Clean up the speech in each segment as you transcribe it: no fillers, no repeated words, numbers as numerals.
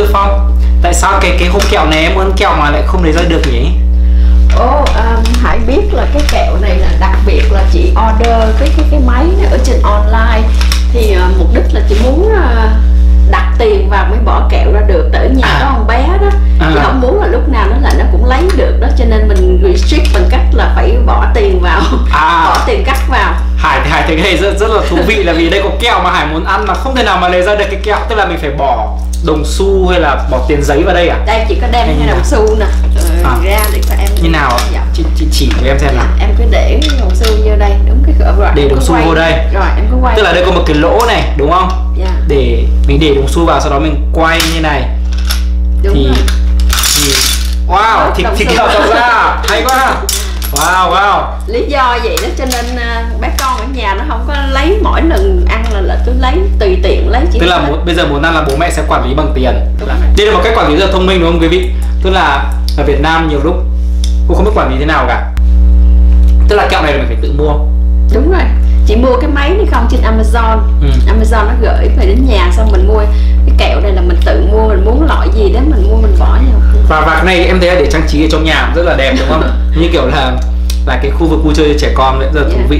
Tư Phong, tại sao cái hộp kẹo này em muốn kẹo mà lại không lấy ra được nhỉ? Hải biết là cái kẹo này là đặc biệt là chị order cái máy này ở trên online, thì mục đích là chị muốn đặt tiền vào mới bỏ kẹo ra được. Tại ở nhà có con bé đó, chị không muốn là lúc nào nó cũng lấy được đó, cho nên mình restrict bằng cách là phải bỏ tiền vào, bỏ tiền cắt vào. Hải thấy cái này rất là thú vị, là vì đây có kẹo mà Hải muốn ăn mà không thể nào mà lấy ra được cái kẹo, tức là mình phải bỏ đồng xu hay là bỏ tiền giấy vào đây à? Đây chị có đem cái đồng xu nè, ra để cho em. Như nào? Chị chỉ cho em xem nào. Em cứ để đồng xu vô đây, đúng cái rồi. Để đồng xu vô đây. Rồi em cứ quay. Tức là đây có một cái lỗ này đúng không? Dạ. Để mình để đồng xu vào, sau đó mình quay như này. Đúng thì rồi. Wow, thì kẹo tạo ra hay quá. Wow. Lý do vậy đó cho nên bé con ở nhà nó không có lấy mỗi lần ăn là cứ lấy tùy tiện lấy chỉ. Tức là bây giờ muốn ăn là bố mẹ sẽ quản lý bằng tiền. Đây là một cách quản lý rất là thông minh đúng không quý vị? Tức là ở Việt Nam nhiều lúc cũng không biết quản lý thế nào cả. Tức là kẹo này là mình phải tự mua. Đúng rồi. Chị mua cái máy này không trên Amazon. Amazon nó gửi về đến nhà, xong mình mua cái kẹo này là mình tự mua, mình muốn loại gì đó mình mua mình bỏ vào. Và cái này em thấy là để trang trí ở trong nhà rất là đẹp đúng không? Như kiểu là cái khu vực vui chơi cho trẻ con rất là thú vị.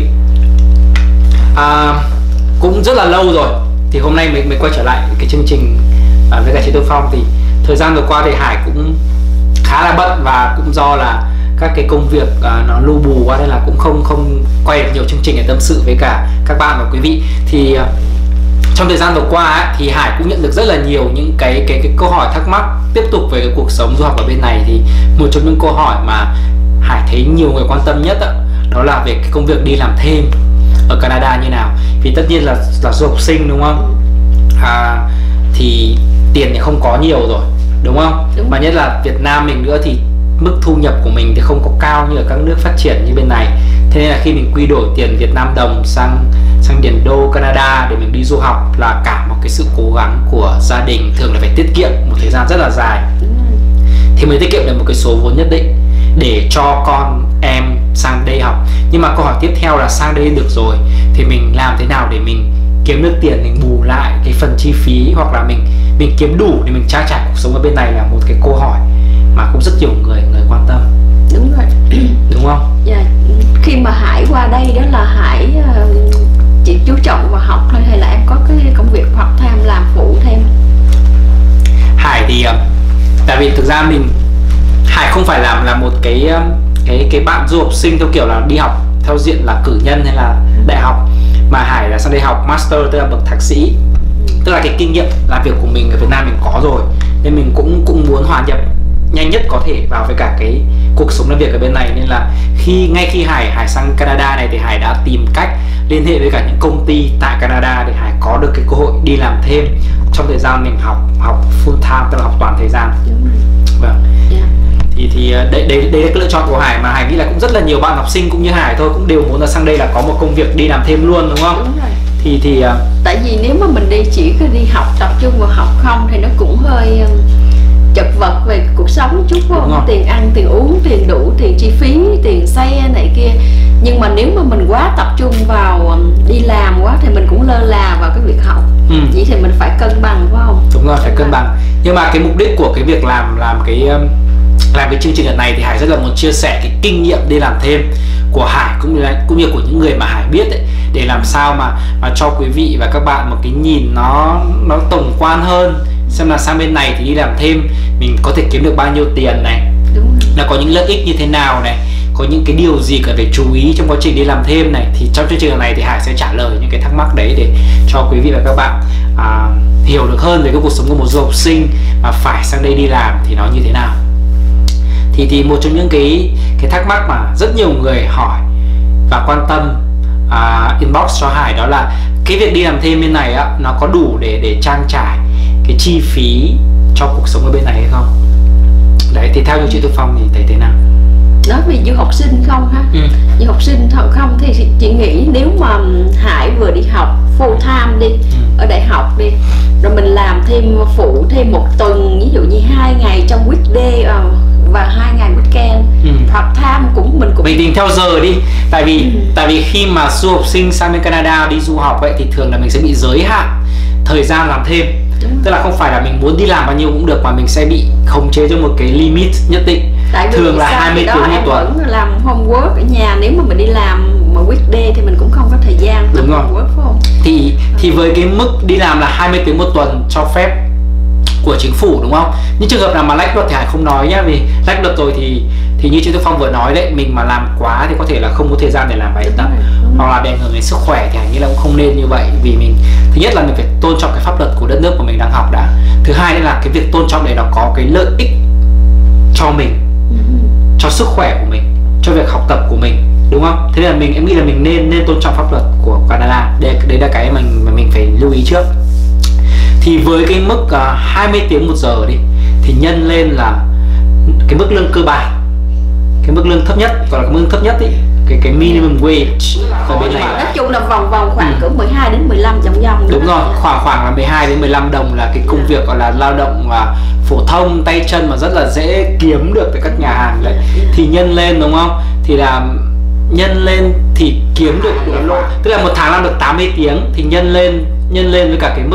Cũng rất là lâu rồi thì hôm nay mình quay trở lại cái chương trình với cả chị Tư Phong. Thì thời gian vừa qua thì Hải cũng khá là bận, và cũng do là các cái công việc nó lu bù quá nên là cũng không quay được nhiều chương trình để tâm sự với cả các bạn và quý vị. Thì trong thời gian vừa qua ấy, thì Hải cũng nhận được rất là nhiều những cái câu hỏi thắc mắc tiếp tục về cái cuộc sống du học ở bên này. Thì một trong những câu hỏi mà Hải thấy nhiều người quan tâm nhất đó là về cái công việc đi làm thêm ở Canada như nào. Vì tất nhiên là du học sinh đúng không? Thì tiền thì không có nhiều rồi đúng không? Đúng. Mà nhất là Việt Nam mình nữa thì mức thu nhập của mình thì không có cao như ở các nước phát triển như bên này. Thế nên là khi mình quy đổi tiền Việt Nam đồng sang tiền đô Canada để mình đi du học là cả một cái sự cố gắng của gia đình, thường là phải tiết kiệm một thời gian rất là dài thì mới tiết kiệm được một cái số vốn nhất định để cho con em sang đây học. Nhưng mà câu hỏi tiếp theo là sang đây được rồi thì mình làm thế nào để mình kiếm được tiền, mình bù lại cái phần chi phí, hoặc là mình kiếm đủ để mình trang trải cuộc sống ở bên này, là một cái câu hỏi mà cũng rất nhiều người quan tâm. Đúng rồi. Đúng không? Dạ. Khi mà Hải qua đây đó là Hải chỉ chú trọng vào học thôi, hay là em có cái công việc hoặc tham làm phụ thêm? Hải thì tại vì thực ra Hải không phải là một cái bạn du học sinh theo kiểu là đi học theo diện là cử nhân hay là đại học, mà Hải là sang đây học master, tức là bậc thạc sĩ. Tức là cái kinh nghiệm làm việc của mình ở Việt Nam mình có rồi, nên mình cũng muốn hòa nhập nhanh nhất có thể vào với cả cái cuộc sống làm việc ở bên này. Nên là ngay khi Hải sang Canada này thì Hải đã tìm cách liên hệ với cả những công ty tại Canada để Hải có được cái cơ hội đi làm thêm trong thời gian mình học full time, tức là học toàn thời gian. Vâng. Thì đấy là cái lựa chọn của Hải, mà Hải nghĩ là cũng rất là nhiều bạn học sinh cũng như Hải thôi cũng đều muốn là sang đây là có một công việc đi làm thêm luôn, đúng không? Đúng rồi. Thì tại vì nếu mà mình chỉ đi học, tập trung vào học không thì nó cũng hơi chật vật về cuộc sống chút, phải không? Tiền ăn, tiền uống, tiền đủ, tiền chi phí, tiền xe này kia. Nhưng mà nếu mà mình quá tập trung vào đi làm quá thì mình cũng lơ là vào cái việc học. Vậy thì mình phải cân bằng, phải không? Đúng rồi, phải cân bằng. Nhưng mà cái mục đích của cái việc làm cái chương trình lần này thì Hải rất là muốn chia sẻ cái kinh nghiệm đi làm thêm của Hải cũng như của những người mà Hải biết ấy, để làm sao mà cho quý vị và các bạn một cái nhìn nó tổng quan hơn, xem là sang bên này thì đi làm thêm mình có thể kiếm được bao nhiêu tiền này, là có những lợi ích như thế nào này, có những cái điều gì cần phải chú ý trong quá trình đi làm thêm này. Thì trong chương trình này thì Hải sẽ trả lời những cái thắc mắc đấy để cho quý vị và các bạn hiểu được hơn về cái cuộc sống của một du học sinh mà phải sang đây đi làm thì nó như thế nào. Thì một trong những cái thắc mắc mà rất nhiều người hỏi và quan tâm inbox cho Hải đó là cái việc đi làm thêm bên này nó có đủ để trang trải cái chi phí cho cuộc sống ở bên này hay không. Đấy, thì theo như chị Tư Phong thì thấy thế nào? Nói về du học sinh không ha? Du học sinh không thì chị nghĩ nếu mà Hải vừa đi học full time đi, ở đại học đi, rồi mình làm thêm phụ thêm một tuần, ví dụ như 2 ngày trong weekday và 2 ngày weekend, hoặc time mình tính theo giờ đi. Tại vì khi mà du học sinh sang bên Canada đi du học ấy thì thường là mình sẽ bị giới hạn thời gian làm thêm. Tức là không phải là mình muốn đi làm bao nhiêu cũng được, mà mình sẽ bị khống chế trong một cái limit nhất định. Thường là 20 tiếng một tuần. Vẫn làm homework ở nhà, nếu mà mình đi làm mà weekday thì mình cũng không có thời gian làm homework, phải không? Thì với cái mức đi làm là 20 tiếng một tuần cho phép của chính phủ, đúng không? Những trường hợp nào mà lách luật thì Hải không nói nhá, vì lách luật rồi thì như chị Thu Phong vừa nói đấy, mình mà làm quá thì có thể là không có thời gian để làm bài tập, hoặc là bị ảnh hưởng đến sức khỏe, thì Hải nghĩ là cũng không nên như vậy. Vì mình, thứ nhất là mình phải tôn trọng cái pháp luật của đất nước mà mình đang học đã. Thứ hai là cái việc tôn trọng này nó có cái lợi ích cho mình, cho sức khỏe của mình, cho việc học tập của mình, đúng không? Thế nên là em nghĩ là mình nên tôn trọng pháp luật của Canada. Đấy là cái mà mình phải lưu ý trước. Thì với cái mức 20 tiếng một giờ đi, thì nhân lên là cái mức lương cơ bản, cái mức lương thấp nhất, gọi là cái mức lương thấp nhất ý, cái minimum wage ở bên này. Nói chung là vòng khoảng cỡ 12 đến 15 vòng. Đúng rồi, khoảng là 12 đến 15 đồng là cái công việc gọi là lao động phổ thông, tay chân mà rất là dễ kiếm được tại các nhà hàng đấy. Thì nhân lên, đúng không? Thì là nhân lên thì kiếm được tức là một tháng làm được 80 tiếng thì nhân lên với cả cái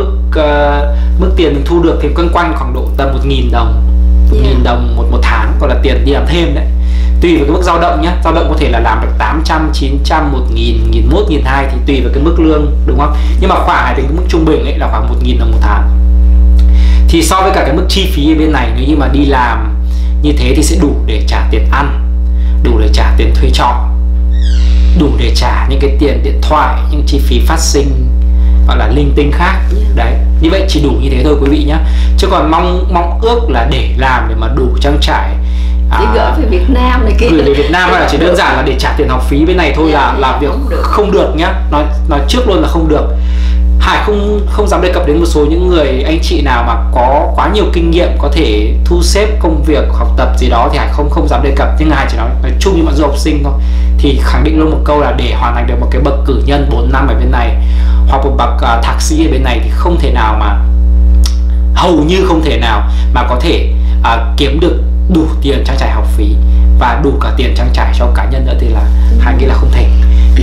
mức tiền mình thu được thì quanh khoảng độ tầm 1.000 đồng, 1.000 đồng một tháng, gọi là tiền đi làm thêm đấy. Tùy vào cái mức dao động nhé, dao động có thể là làm được 800, 900, 1.000, 1.100, 1.200 thì tùy vào cái mức lương, đúng không? Nhưng mà khoảng cái mức trung bình ấy là khoảng 1.000 đồng một tháng. Thì so với cả cái mức chi phí ở bên này, nếu như mà đi làm như thế thì sẽ đủ để trả tiền ăn, đủ để trả tiền thuê trọ, đủ để trả những cái tiền điện thoại, những chi phí phát sinh gọi là linh tinh khác. Đấy, như vậy chỉ đủ như thế thôi quý vị nhé. Chứ còn mong ước là để làm để mà đủ trang trải để gửi về Việt Nam này kia, gửi về Việt Nam hay là chỉ đơn giản là để trả tiền học phí bên này thôi là việc không được nhá. Nói trước luôn là không được. Hải không dám đề cập đến một số những người anh chị nào mà có quá nhiều kinh nghiệm, có thể thu xếp công việc học tập gì đó thì Hải không dám đề cập. Nhưng Hải chỉ nói chung như bọn du học sinh thôi, thì khẳng định luôn một câu là để hoàn thành được một cái bậc cử nhân 4 năm ở bên này hoặc một bậc thạc sĩ ở bên này thì không thể nào mà, hầu như không thể nào mà có thể kiếm được đủ tiền trang trải học phí và đủ cả tiền trang trải cho cá nhân nữa thì là Hải nghĩ là không thể.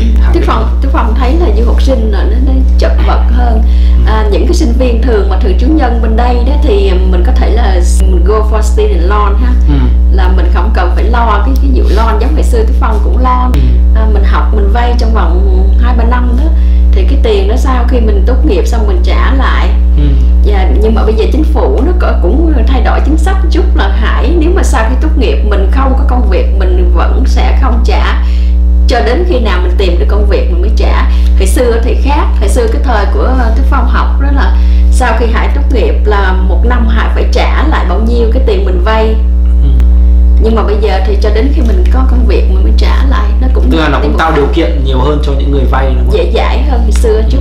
Tức Phong thấy là du học sinh là nó chật vật hơn những cái sinh viên thường mà thường trú nhân bên đây đó, thì mình có thể là mình go for student loan ha, là mình không cần phải lo cái vụ loan giống ngày xưa Tức Phong cũng lo. Mình học mình vay trong vòng 2-3 năm đó, thì cái tiền đó sau khi mình tốt nghiệp xong mình trả lại. Nhưng mà bây giờ chính phủ nó cũng thay đổi chính sách chút là Hải, nếu mà sau khi tốt nghiệp mình không có công việc mình vẫn sẽ không trả cho đến khi nào mình tìm được công việc mình mới trả. Hồi xưa thì khác, hồi xưa cái thời của Tức Phong học đó là sau khi Hải tốt nghiệp là 1 năm Hải phải trả lại bao nhiêu cái tiền mình vay. Nhưng mà bây giờ thì cho đến khi mình có công việc mình mới trả lại. Nó cũng tức là nó cũng tạo điều kiện nhiều hơn cho những người vay, đúng không? Dễ dãi hơn hồi xưa chút.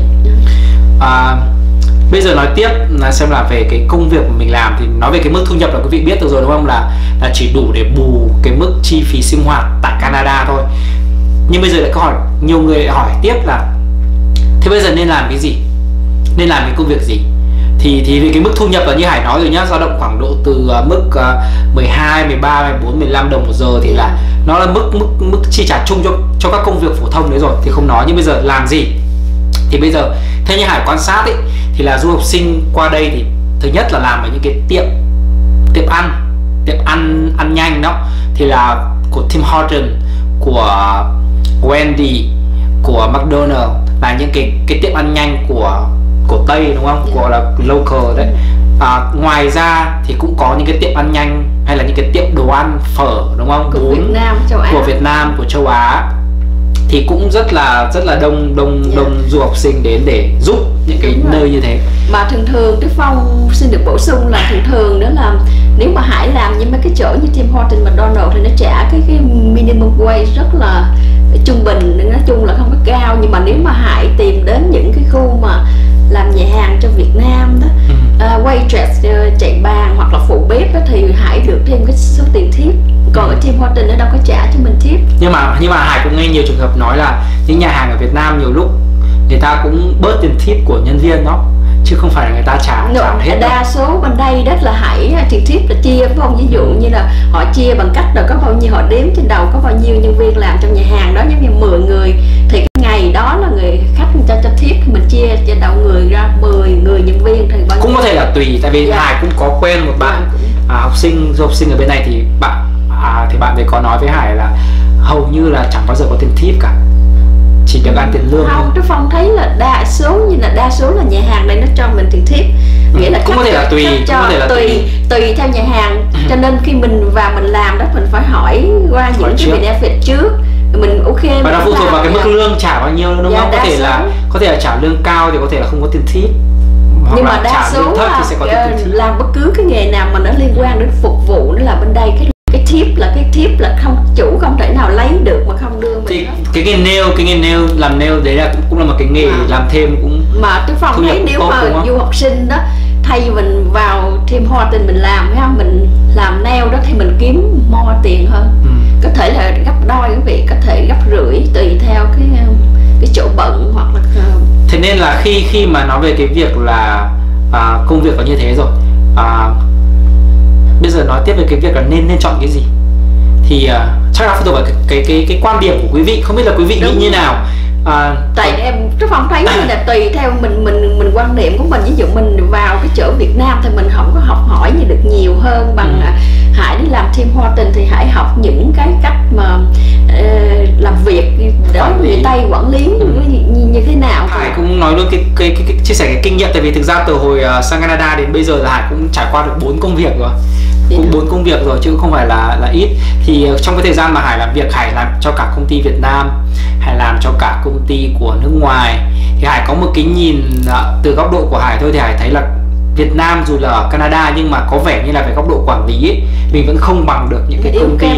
Bây giờ nói tiếp là xem là về cái công việc mà mình làm, thì nói về cái mức thu nhập là quý vị biết được rồi đúng không, là chỉ đủ để bù cái mức chi phí sinh hoạt tại Canada thôi. Nhưng bây giờ lại có hỏi, nhiều người hỏi tiếp là thế bây giờ nên làm cái gì, nên làm cái công việc gì? Thì về cái mức thu nhập là như Hải nói rồi nhá, dao động khoảng độ từ mức 12, 13, 14, 15 đồng một giờ thì là nó là mức chi trả chung cho các công việc phổ thông đấy rồi thì không nói. Nhưng bây giờ làm gì? Thì bây giờ theo như Hải quan sát ấy, thì là du học sinh qua đây thì thứ nhất là làm ở những cái tiệm ăn nhanh đó, thì là của Tim Hortons, của Wendy, của McDonald's, là những cái tiệm ăn nhanh của Tây, đúng không? Của là local đấy. Ngoài ra thì cũng có những cái tiệm ăn nhanh hay là những cái tiệm đồ ăn phở, đúng không? Của Việt Nam, châu Á. Của Việt Nam, của châu Á thì cũng rất là đông du học sinh đến để giúp những cái nơi như thế. Mà thường Tức Phong xin được bổ sung là thường đó là nếu mà Hải làm như mấy cái chỗ như Tim Hortons, McDonald's thì nó trả cái minimum wage rất là trung bình, nói chung là không có cao. Nhưng mà nếu mà Hải tìm đến những cái khu mà làm nhà hàng cho Việt Nam đó, waitress, chạy bàn hoặc là phụ bếp đó, thì Hải được thêm cái số tiền tip. Còn ở Tim Hortons nó đâu có trả cho mình tip. Nhưng mà Hải cũng nghe nhiều trường hợp nói là những nhà hàng ở Việt Nam nhiều lúc người ta cũng bớt tiền tip của nhân viên đó, chứ không phải là người ta trả hết. Đa số bên đây đó là Hải tiền tip là chia, phải không? Ví dụ như là họ chia bằng cách là có bao nhiêu, họ đếm trên đầu có bao nhiêu nhân viên làm trong nhà hàng đó, giống như 10 người thì cái ngày đó là người khách người ta cho tip, mình chia cho đầu người ra 10 người nhân viên thì cũng có thể là tùy, tại vì Hải cũng có quen một bạn học sinh ở bên này thì bạn ấy có nói với Hải là hầu như là chẳng bao giờ có tiền tip cả, chỉ được ăn tiền lương. Không, Trúc Phong thấy là đa số là nhà hàng này nó cho mình tiền tip, nghĩa là cũng có thể là tùy, tùy theo nhà hàng. Cho nên khi mình vào mình làm đó mình phải hỏi qua những cái benefit trước, mình ok. Và nó phụ thuộc vào cái mức lương trả bao nhiêu đúng không? Có thể là trả lương cao thì có thể là không có tiền tip. Nhưng mà đa số là làm bất cứ cái nghề nào mà nó liên quan đến phục vụ, nó là bên đây cái tip là không, chủ không thể nào lấy được mà không đưa mình. Thì cái nghề nail làm nail đấy là cũng là một cái nghề làm thêm cũng mà Trúc Phong thấy nếu mà du học sinh đó, thay vì mình vào Tim Hortons mình làm phải không, mình làm nail đó thì mình kiếm more tiền hơn. Có thể là gấp đôi, quý vị có thể gấp rưỡi tùy theo cái chỗ bận hoặc là. Thế nên là khi mà nói về cái việc là công việc có như thế rồi, bây giờ nói tiếp về cái việc là nên chọn cái gì thì chắc là phụ thuộc vào cái quan điểm của quý vị, không biết là quý vị nghĩ như nào. Tại em Trúc Phong thấy là tùy theo mình quan điểm của mình. Ví dụ mình vào cái chỗ Việt Nam thì mình không có học hỏi gì được nhiều hơn bằng Hải đi làm Tim Hortons thì Hải học những cái cách mà làm việc đó, người Tây quản lý như thế nào. Hải cũng nói luôn cái chia sẻ cái kinh nghiệm, tại vì thực ra từ hồi sang Canada đến bây giờ là Hải cũng trải qua được 4 công việc rồi, cũng 4 công việc rồi chứ không phải là ít. Thì trong cái thời gian mà Hải làm việc, Hải làm cho cả công ty Việt Nam, Hải làm cho cả công ty của nước ngoài, thì Hải có một cái nhìn từ góc độ của Hải thôi, thì Hải thấy là Việt Nam dù là ở Canada nhưng mà có vẻ như là về góc độ quản lý ấy, mình vẫn không bằng được những cái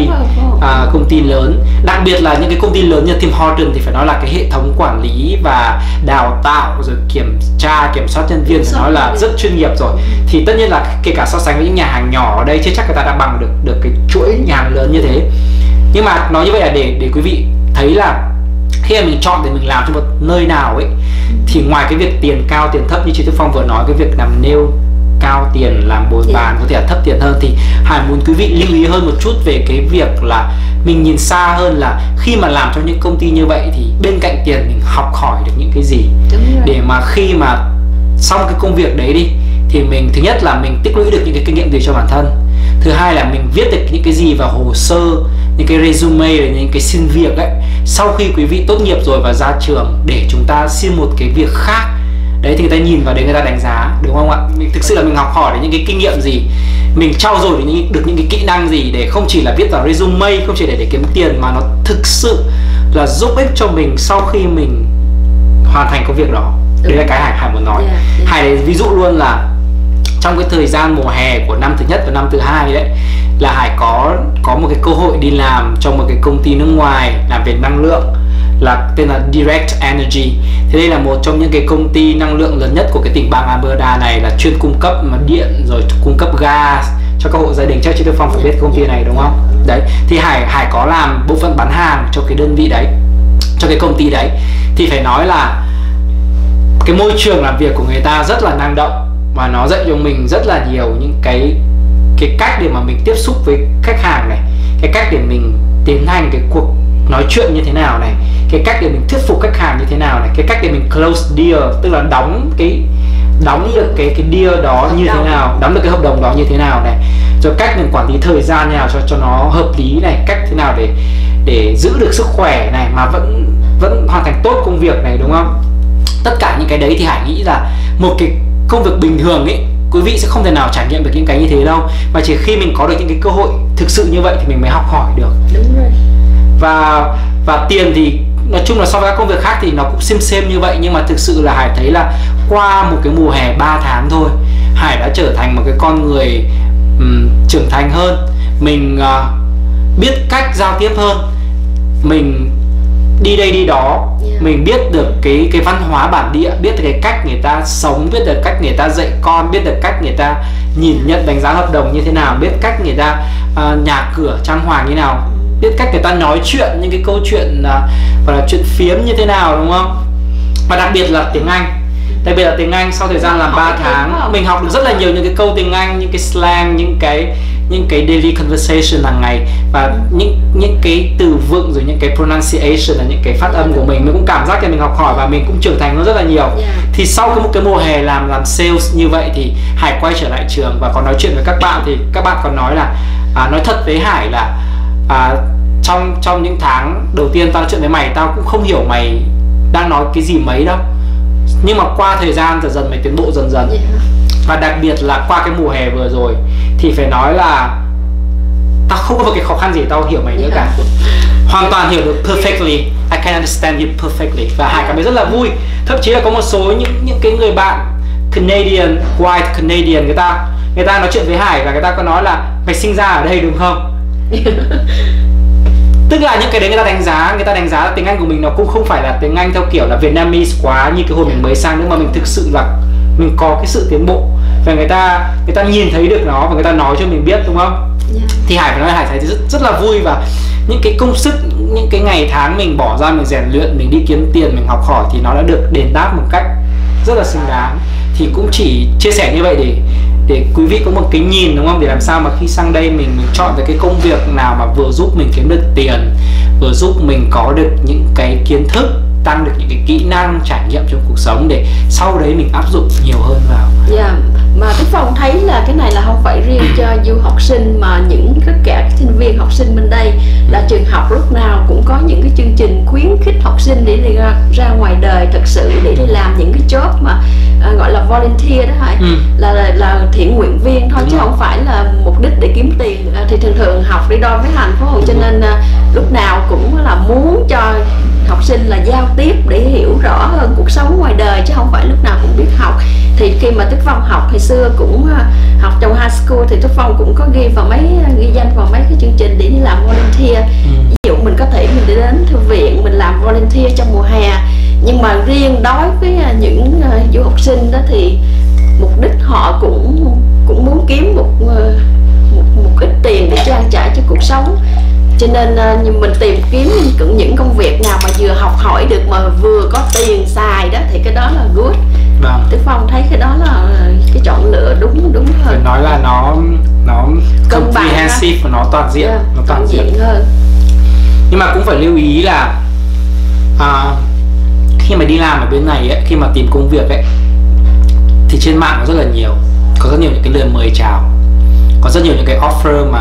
công ty lớn, đặc biệt là những cái công ty lớn như Tim Hortons thì phải nói là cái hệ thống quản lý và đào tạo rồi kiểm soát nhân viên phải nói là rất chuyên nghiệp rồi. Thì tất nhiên là kể cả so sánh với những nhà hàng nhỏ ở đây chưa chắc người ta đã bằng được cái chuỗi nhà hàng lớn như thế. Nhưng mà nói như vậy là để quý vị thấy là khi mà mình chọn để mình làm cho một nơi nào ấy, thì ngoài cái việc tiền cao tiền thấp như chị Tuyết Phong vừa nói, cái việc làm nail cao tiền, làm bồi bàn có thể là thấp tiền hơn, thì Hải muốn quý vị lưu ý hơn một chút về cái việc là mình nhìn xa hơn, là khi mà làm cho những công ty như vậy thì bên cạnh tiền mình học hỏi được những cái gì, để mà khi mà xong cái công việc đấy đi thì mình thứ nhất là mình tích lũy được những cái kinh nghiệm gì cho bản thân, thứ hai là mình viết được những cái gì vào hồ sơ, những cái resume, những cái xin việc ấy, sau khi quý vị tốt nghiệp rồi và ra trường để chúng ta xin một cái việc khác đấy, thì người ta nhìn vào đấy người ta đánh giá, đúng không ạ? Mình thực sự là mình học hỏi được những cái kinh nghiệm gì, mình trau dồi được những cái kỹ năng gì, để không chỉ là viết vào resume, không chỉ để kiếm tiền, mà nó thực sự là giúp ích cho mình sau khi mình hoàn thành công việc đó. Đấy là cái Hải muốn nói. Hải ví dụ luôn là trong cái thời gian mùa hè của năm thứ nhất và năm thứ hai đấy, là Hải có một cái cơ hội đi làm trong một cái công ty nước ngoài làm về năng lượng, là tên là Direct Energy. Thế đây là một trong những cái công ty năng lượng lớn nhất của cái tỉnh bang Alberta này, là chuyên cung cấp điện rồi cung cấp gas cho các hộ gia đình. Chắc chị Tuyết Phong phải biết công ty này đúng không? Đấy, thì Hải có làm bộ phận bán hàng cho cái đơn vị đấy, cho cái công ty đấy. Thì phải nói là cái môi trường làm việc của người ta rất là năng động, và nó dạy cho mình rất là nhiều những cái cách để mà mình tiếp xúc với khách hàng này, cái cách để mình tiến hành cái cuộc nói chuyện như thế nào này, cái cách để mình thuyết phục khách hàng như thế nào này, cái cách để mình close deal, tức là đóng được cái deal đó như thế nào, đóng được cái hợp đồng đó như thế nào này, rồi cách mình quản lý thời gian như nào cho nó hợp lý này, cách thế nào để giữ được sức khỏe này mà vẫn hoàn thành tốt công việc này, đúng không? Tất cả những cái đấy thì Hải nghĩ là một cái công việc bình thường ấy, quý vị sẽ không thể nào trải nghiệm được những cái như thế đâu, mà chỉ khi mình có được những cái cơ hội thực sự như vậy thì mình mới học hỏi được. Đúng rồi. Và tiền thì nói chung là so với các công việc khác thì nó cũng xem như vậy, nhưng mà thực sự là Hải thấy là qua một cái mùa hè 3 tháng thôi, Hải đã trở thành một cái con người trưởng thành hơn, mình biết cách giao tiếp hơn, mình đi đây đi đó, mình biết được cái văn hóa bản địa, biết được cái cách người ta sống, biết được cách người ta dạy con, biết được cách người ta nhìn nhận đánh giá hợp đồng như thế nào, biết cách người ta nhà cửa trang hoàng như thế nào, biết cách người ta nói chuyện, những cái câu chuyện gọi là chuyện phiếm như thế nào, đúng không? Và đặc biệt là tiếng Anh, sau thời gian làm 3 tháng mình học được rất là nhiều những cái câu tiếng Anh, những cái slang, những cái những cái daily conversation hàng ngày, và những cái từ vựng rồi những cái pronunciation là những cái phát âm của mình cũng cảm giác là mình học hỏi và mình cũng trưởng thành nó rất là nhiều. Thì sau một cái mùa hè làm sales như vậy thì Hải quay trở lại trường và có nói chuyện với các bạn, thì các bạn còn nói là nói thật với Hải là trong những tháng đầu tiên tao nói chuyện với mày, tao cũng không hiểu mày đang nói cái gì mấy đâu, nhưng mà qua thời gian dần dần mày tiến bộ dần dần. Và đặc biệt là qua cái mùa hè vừa rồi thì phải nói là tao không có một cái khó khăn gì tao hiểu mày nữa cả, hoàn toàn hiểu được perfectly, I can understand you perfectly. Và Hải cảm thấy rất là vui. Thậm chí là có một số những cái người bạn Canadian, white Canadian, người ta nói chuyện với Hải và người ta có nói là mày sinh ra ở đây đúng không? Tức là những cái đấy người ta đánh giá là tiếng Anh của mình nó cũng không phải là tiếng Anh theo kiểu là Vietnamese quá như cái hồi mình mới sang, nhưng mà mình thực sự là mình có cái sự tiến bộ và người ta nhìn thấy được nó và người ta nói cho mình biết, đúng không? Thì Hải phải nói Hải thấy rất là vui, và những cái công sức, những cái ngày tháng mình bỏ ra, mình rèn luyện, mình đi kiếm tiền, mình học hỏi thì nó đã được đền đáp một cách rất là xứng đáng. Thì cũng chỉ chia sẻ như vậy để quý vị có một cái nhìn, đúng không? Để làm sao mà khi sang đây mình chọn được cái công việc nào mà vừa giúp mình kiếm được tiền, vừa giúp mình có được những cái kiến thức, tăng được những cái kỹ năng, trải nghiệm trong cuộc sống để sau đấy mình áp dụng nhiều hơn vào. Mà Tuyết Phong thấy là cái này là không phải riêng cho du học sinh mà tất cả các sinh viên học sinh bên đây, là trường học lúc nào cũng có những cái chương trình khuyến khích học sinh để đi ra ngoài đời thật sự, để đi làm những cái job mà gọi là volunteer đó hả? Là thiện nguyện viên thôi, chứ không phải là mục đích để kiếm tiền. Thì thường học đi đôi với hành, phải không? Cho nên lúc nào cũng là muốn cho học sinh là giao tiếp để hiểu rõ hơn cuộc sống ngoài đời, chứ không phải lúc nào cũng biết học. Thì khi mà Tuyết Phong học hồi xưa cũng học trong high school thì Tuyết Phong cũng có ghi danh vào mấy cái chương trình để đi làm volunteer. Ví dụ mình có thể mình đi đến thư viện mình làm volunteer trong mùa hè. Nhưng mà riêng đối với những du học sinh đó thì mục đích họ cũng muốn kiếm một ít tiền để trang trải cho cuộc sống. Cho nên mình tìm kiếm những công việc nào mà vừa học hỏi được mà vừa có tiền xài đó thì cái đó là good. Tuyết Phong thấy cái đó là cái chọn lựa đúng hơn. Phải nói là nó comprehensive và nó toàn diện, nó toàn diện hơn. Nhưng mà cũng phải lưu ý là khi mà đi làm ở bên này ấy, khi mà tìm công việc ấy thì trên mạng có rất là nhiều, có rất nhiều những cái lời mời chào, có rất nhiều những cái offer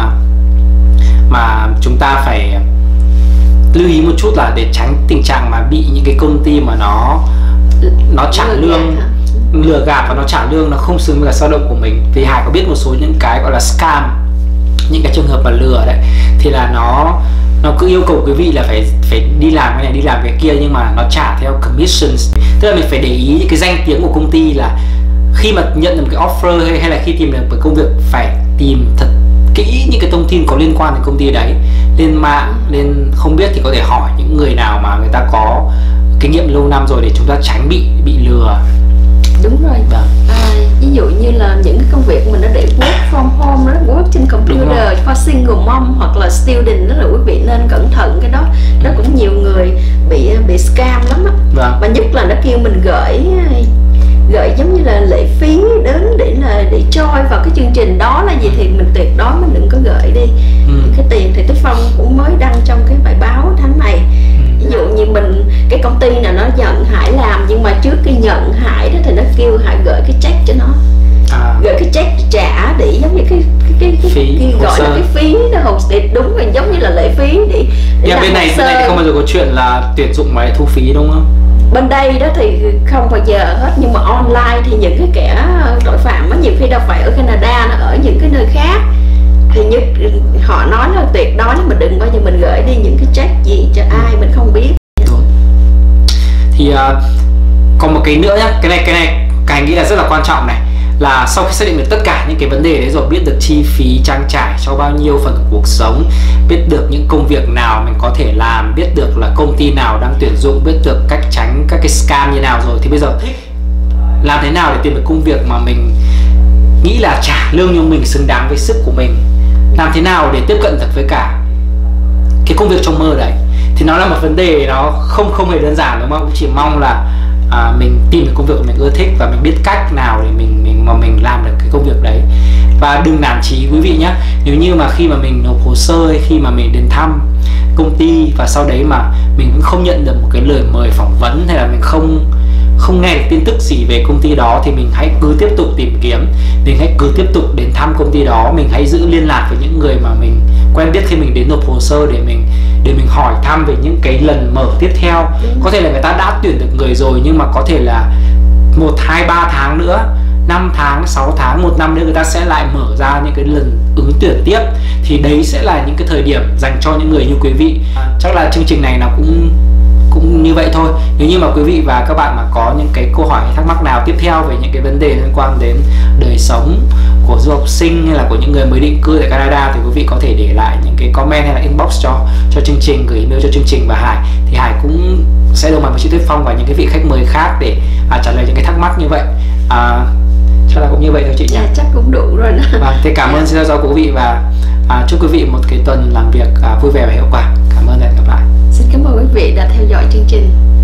mà chúng ta phải lưu ý một chút, là để tránh tình trạng mà bị những cái công ty mà nó trả lương lừa gạt và nó trả lương nó không xứng với cả lao động của mình. Vì Hải có biết một số những cái gọi là scam, những cái trường hợp mà lừa đấy, thì là nó cứ yêu cầu quý vị là phải đi làm cái này đi làm cái kia, nhưng mà nó trả theo commissions. Tức là mình phải để ý những cái danh tiếng của công ty, là khi mà nhận được một cái offer hay là khi tìm được một công việc phải tìm thật kỹ những cái thông tin có liên quan đến công ty đấy, lên mạng, lên không biết thì có thể hỏi những người nào mà người ta có kinh nghiệm lâu năm rồi để chúng ta tránh bị lừa. Đúng rồi. Ví dụ như là những cái công việc mình đã để work from home đó, work trên computer for single mom hoặc là student đó, là quý vị nên cẩn thận cái đó. Nó cũng nhiều người bị scam lắm á. Và nhất là nó kêu mình gửi giống như là lệ phí đến để join vào cái chương trình đó là gì, thì mình tuyệt đối mình đừng có gửi đi cái tiền. Thì Tuyết Phong cũng mới đăng trong cái bài báo tháng này, ví dụ như cái công ty nào nó nhận Hải làm, nhưng mà trước khi nhận Hải đó thì nó kêu Hải gửi cái check cho nó, gửi cái check trả để giống như cái phí, gọi là cái phí đó, đúng rồi, giống như là lệ phí để bên này thì không bao giờ có chuyện là tuyển dụng mà thu phí, đúng không? Bên đây đó thì không bao giờ hết, nhưng mà online thì những cái kẻ tội phạm á, nhiều khi đâu phải ở Canada, nó ở những cái nơi khác, thì họ nói là tuyệt đối là mình đừng bao giờ mình gửi đi những cái check gì cho ai mình không biết. Thì còn một cái nữa nhá, cái này Cảnh nghĩ là rất là quan trọng này, là sau khi xác định được tất cả những cái vấn đề đấy rồi, biết được chi phí trang trải cho bao nhiêu phần của cuộc sống, biết được những công việc nào mình có thể làm, biết được là công ty nào đang tuyển dụng, biết được cách tránh các cái scam như nào rồi, thì bây giờ làm thế nào để tìm được công việc mà mình nghĩ là trả lương cho mình xứng đáng với sức của mình, làm thế nào để tiếp cận được với cả cái công việc trong mơ đấy, thì nó là một vấn đề nó không hề đơn giản, đúng không? Cũng chỉ mong là mình tìm được công việc mình ưa thích và mình biết cách nào để mình làm được cái công việc đấy. Và đừng nản chí quý vị nhé. Nếu như mà khi mà mình nộp hồ sơ hay khi mà mình đến thăm công ty và sau đấy mà mình cũng không nhận được một cái lời mời phỏng vấn, hay là mình không nghe được tin tức gì về công ty đó, thì mình hãy cứ tiếp tục tìm kiếm, mình hãy cứ tiếp tục đến thăm công ty đó, mình hãy giữ liên lạc với những người mà mình quen biết khi mình đến nộp hồ sơ để mình hỏi thăm về những cái lần mở tiếp theo. Có thể là người ta đã tuyển được người rồi, nhưng mà có thể là 1, 2, 3 tháng nữa, 5 tháng, 6 tháng, 1 năm nữa người ta sẽ lại mở ra những cái lần ứng tuyển tiếp. Thì đấy sẽ là những cái thời điểm dành cho những người như quý vị. Chắc là chương trình này nó cũng như vậy thôi. Nếu như mà quý vị và các bạn mà có những cái câu hỏi thắc mắc nào tiếp theo về những cái vấn đề liên quan đến đời sống của du học sinh hay là của những người mới định cư tại Canada, thì quý vị có thể để lại những cái comment hay là inbox cho chương trình, gửi email cho chương trình và Hải. Thì Hải cũng sẽ đồng hành với chị Tuyết Phong và những cái vị khách mời khác để trả lời những cái thắc mắc như vậy. Chắc là cũng như vậy thôi chị nhỉ? Chắc cũng đủ rồi đó. Vâng, thì cảm ơn sự theo dõi của quý vị và chúc quý vị một cái tuần làm việc vui vẻ và hiệu quả. Cảm ơn và hẹn gặp lại. Xin cảm ơn quý vị đã theo dõi chương trình.